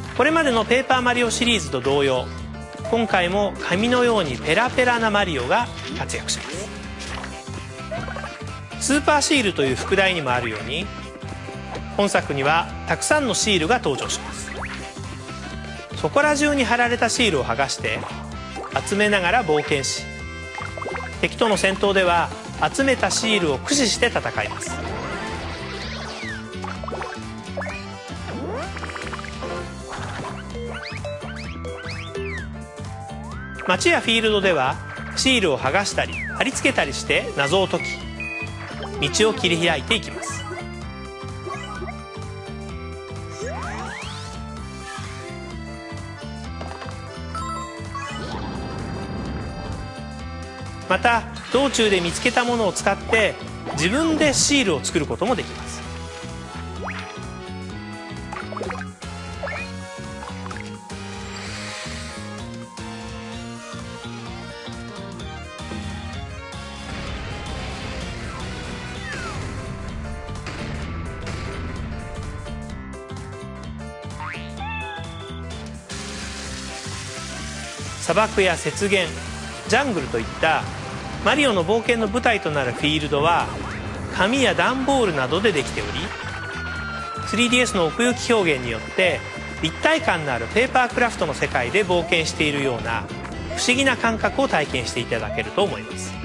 これまでのペーパーマリオシリーズと同様、今回も紙のようにペラペラなマリオが活躍します。スーパーシールという副題にもあるように、本作にはたくさんのシールが登場します。そこら中に貼られたシールを剥がして集めながら冒険し、敵との戦闘では集めたシールを駆使して戦います。街やフィールドではシールを剥がしたり貼り付けたりして謎を解き、道を切り開いていきます。また道中で見つけたものを使って自分でシールを作ることもできます。砂漠や雪原、ジャングルといったマリオの冒険の舞台となるフィールドは紙や段ボールなどでできており、 3DS の奥行き表現によって立体感のあるペーパークラフトの世界で冒険しているような不思議な感覚を体験していただけると思います。